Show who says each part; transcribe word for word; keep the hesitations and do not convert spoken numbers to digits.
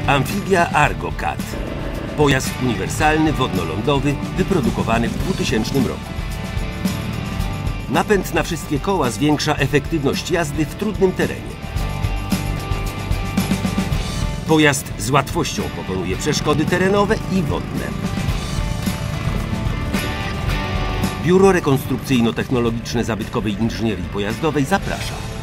Speaker 1: Amfibia Argo Cat. Pojazd uniwersalny wodno-lądowy wyprodukowany w dwutysięcznym roku. Napęd na wszystkie koła zwiększa efektywność jazdy w trudnym terenie. Pojazd z łatwością pokonuje przeszkody terenowe i wodne. Biuro Rekonstrukcyjno-Technologiczne Zabytkowej Inżynierii Pojazdowej zaprasza.